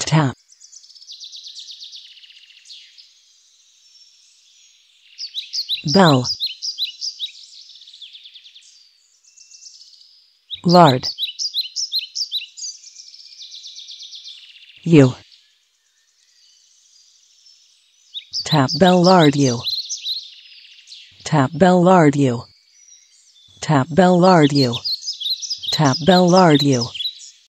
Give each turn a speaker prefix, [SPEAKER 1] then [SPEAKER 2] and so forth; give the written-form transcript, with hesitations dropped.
[SPEAKER 1] Tap. Bell. Lard. You. Tap bell lard you. Tap bell lard you. Tap bell lard you. Tap bell lard you.